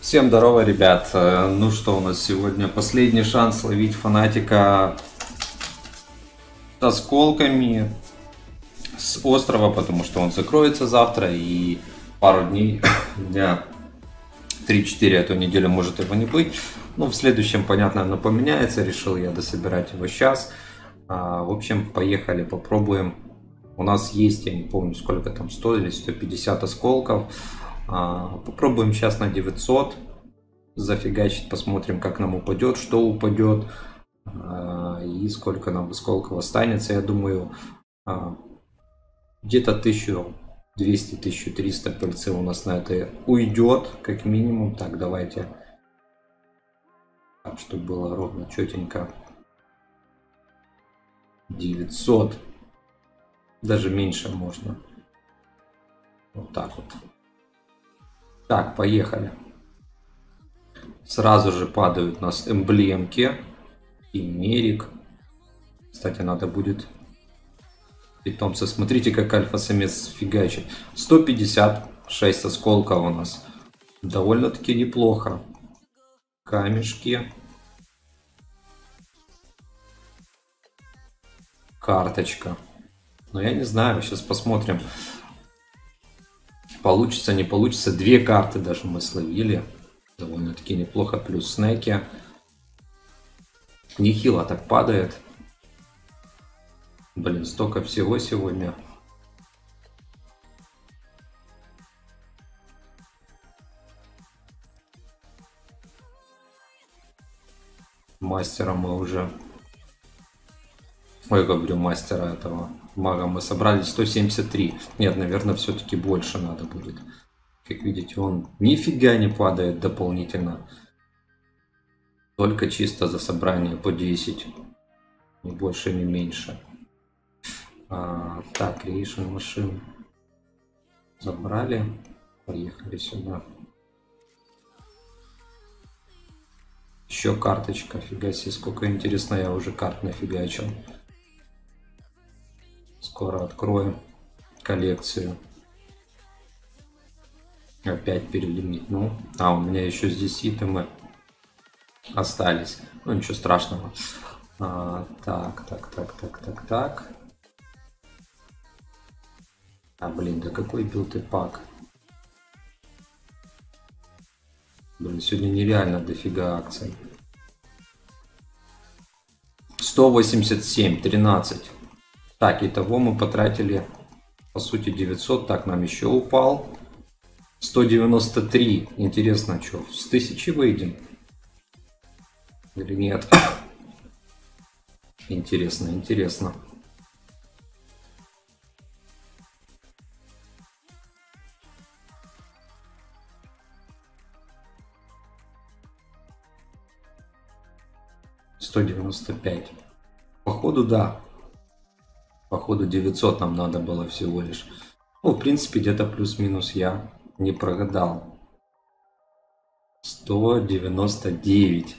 Всем здорово, ребят. Ну что, у нас сегодня последний шанс ловить фанатика с осколками с острова, потому что он закроется завтра и пару дней, дня 3-4 эту неделю может его не быть. Ну, в следующем, понятно, оно поменяется. Решил я дособирать его сейчас. В общем, поехали, попробуем. У нас есть, я не помню, сколько там, 100 или 150 осколков. Попробуем сейчас на 900 зафигачить, посмотрим, как нам упадет, что упадет и сколько нам осколков останется. Я думаю, где-то 1200-1300 пыльцы у нас на это уйдет, как минимум. Так, давайте, чтобы было ровно, четенько. 900, даже меньше можно. Вот так вот. Так, поехали. Сразу же падают у нас эмблемки и мерик. Кстати, надо будет питомца. Смотрите, как альфа-самец фигачит. 156 осколков у нас. Довольно-таки неплохо. Камешки. Карточка. Но я не знаю, сейчас посмотрим. Получится, не получится. Две карты даже мы словили. Довольно-таки неплохо. Плюс снеки. Нехило так падает. Блин, столько всего сегодня. Мастера мы уже... Ой, говорю, мастера этого. Мага мы собрали 173. Нет, наверное, все-таки больше надо будет. Как видите, он нифига не падает дополнительно. Только чисто за собрание по 10. Ни больше, ни меньше. Так, Creation машин забрали. Поехали сюда. Еще карточка. Фига себе, сколько интересно, я уже карт нафигачил. Скоро откроем коллекцию. Опять перелимит. Ну, у меня еще здесь итемы остались. Ну, ничего страшного. Так. Блин, да какой билд и пак? Блин, сегодня нереально дофига акций. 187, 13. Так, итого мы потратили, по сути, 900. Так, нам еще упал. 193. Интересно, что, с 1000 выйдем? Или нет? Интересно, интересно. $195. Походу, да. Походу 900 нам надо было всего лишь. Ну, в принципе, где-то плюс-минус я не прогадал. 199.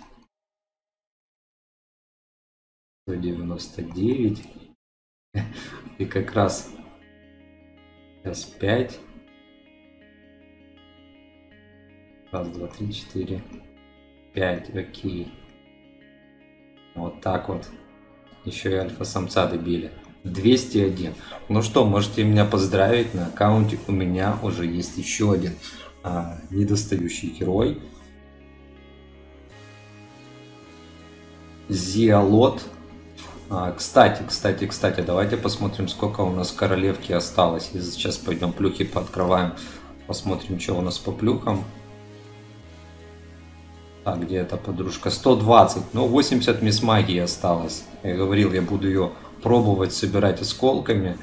199. И как раз сейчас 5. Раз, два, три, 4. 5. Окей. Вот так вот. Еще и альфа-самца добили. 201. Ну что, можете меня поздравить. На аккаунте у меня уже есть еще один недостающий герой. Зиалот. Кстати, давайте посмотрим, сколько у нас королевки осталось. И сейчас пойдем плюхи пооткрываем. Посмотрим, что у нас по плюхам. Так, где эта подружка? 120. Ну, 80 мисс магии осталось. Я говорил, я буду ее пробовать собирать осколками.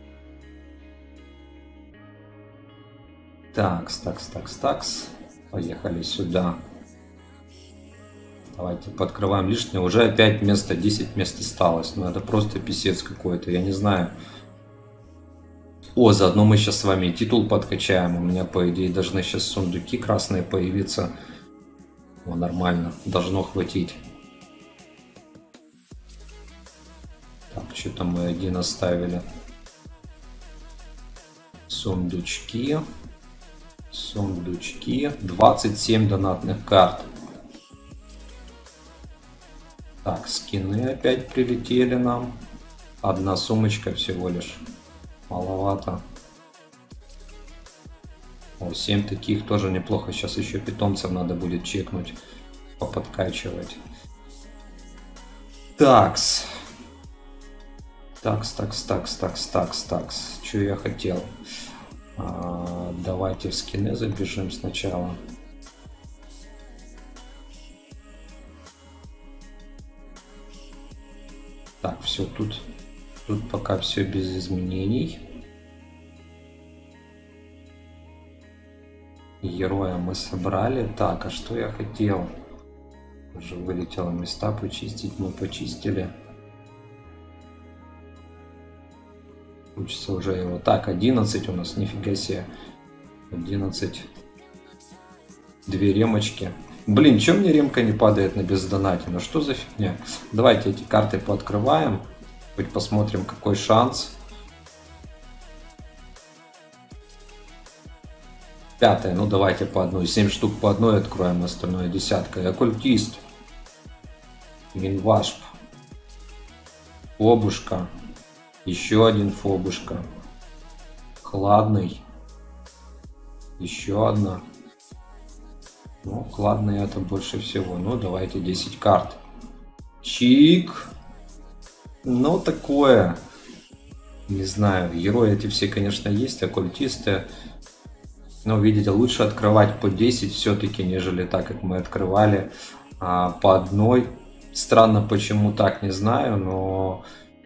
Такс. Поехали сюда. Давайте подкрываем лишнее. Уже опять место, 10 мест осталось. Ну, это просто писец какой-то, я не знаю. О, заодно мы сейчас с вами титул подкачаем. У меня, по идее, должны сейчас сундуки красные появиться. О, нормально, должно хватить. Так, что-то мы один оставили. Сундучки. Сундучки. 27 донатных карт. Так, скины опять прилетели нам. Одна сумочка всего лишь. Маловато. О, 7 таких тоже неплохо. Сейчас еще питомцев надо будет чекнуть. Поподкачивать. Такс. Такс. Что я хотел? Давайте в скины забежим сначала. Так, все тут пока все без изменений. Героя мы собрали. Так, а что я хотел? Уже вылетело места почистить, мы почистили. Хочется уже его. Так, 11 у нас, нифига себе. 11. 2 ремочки. Блин, чё мне ремка не падает на бездонате? Ну что за фигня? Давайте эти карты пооткрываем. Хоть посмотрим, какой шанс. 5, ну давайте по одной. 7 штук по одной откроем, остальное десятка. Оккультист. Минвашп. Фобушка. Еще один фобушка. Хладный. Еще одна. Ну, хладный это больше всего. Ну, давайте 10 карт. Чик. Ну, такое. Не знаю. Герои эти все, конечно, есть. Оккультисты. Но, видите, лучше открывать по 10 все-таки, нежели так, как мы открывали по одной. Странно, почему так, не знаю, но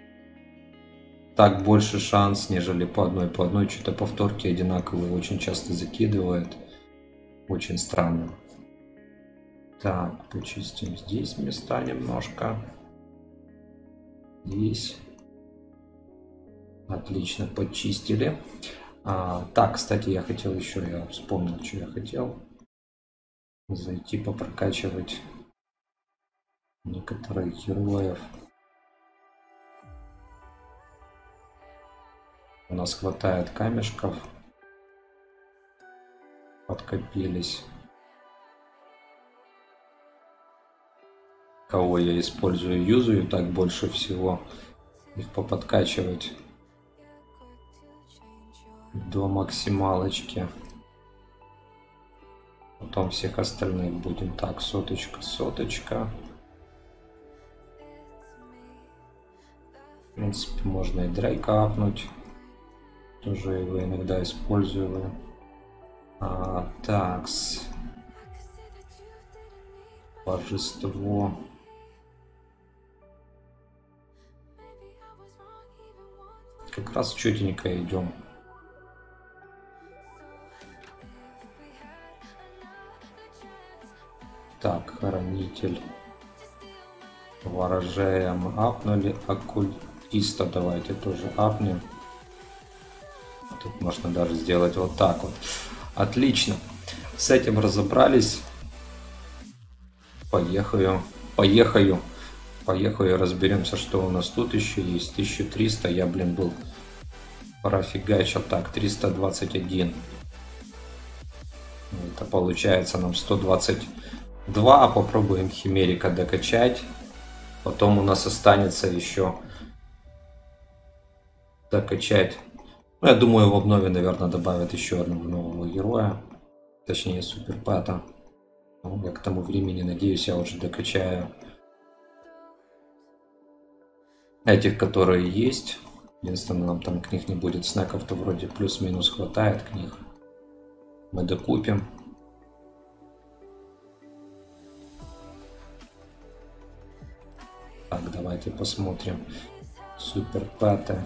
так больше шанс, нежели по одной. По одной что-то повторки одинаковые очень часто закидывают. Очень странно. Так, почистим здесь места немножко. Здесь. Отлично, почистили. Так, кстати, я хотел еще, я вспомнил, что я хотел. Зайти попрокачивать некоторых героев. У нас хватает камешков. Подкопились. Кого я использую, юзаю так больше всего. Их поподкачивать до максималочки. Потом всех остальных будем. Так, соточка. В принципе, можно и Дрейка апнуть. Тоже его иногда использую. Такс. Божество. Как раз четенько идем. Так, хранитель. Ворожеем апнули. Оккультиста давайте тоже апнем. Тут можно даже сделать вот так вот. Отлично. С этим разобрались. Поехаю. Разберемся, что у нас тут еще есть. 1300. Я, блин, был профигачил. Так, 321. Это получается нам 122. Попробуем Химерика докачать. Потом у нас останется еще докачать. Ну, я думаю, в обнове, наверное, добавят еще одного нового героя. Точнее, суперпэта. Ну, я к тому времени, надеюсь, я уже докачаю этих, которые есть. Единственное, нам там книг не будет. Снеков-то вроде плюс-минус хватает книг. Мы докупим. Так, давайте посмотрим. Суперпэты.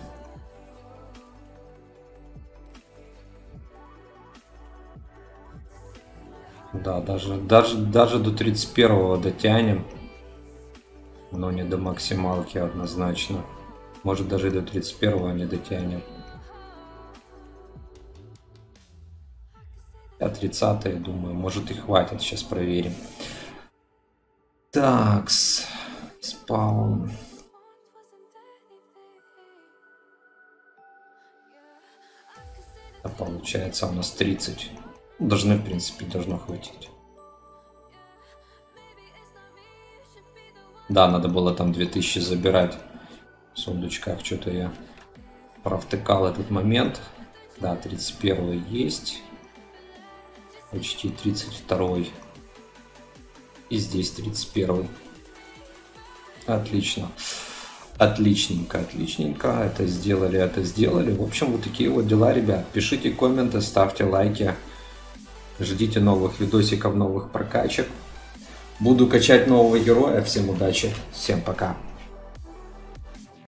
Да, даже до 31-го дотянем. Но не до максималки однозначно. Может, даже до 31-го не дотянем. А 30-е, думаю, может и хватит. Сейчас проверим. Такс. Спаун. Получается у нас 30. Должны, в принципе, должно хватить. Да, надо было там 2000 забирать в сундучках. Что-то я провтыкал этот момент. Да, 31 есть. Почти 32. И здесь 31. Отлично. Отличненько, отличненько. Это сделали, это сделали. В общем, вот такие вот дела, ребят. Пишите комменты, ставьте лайки. Ждите новых видосиков, новых прокачек. Буду качать нового героя. Всем удачи, всем пока.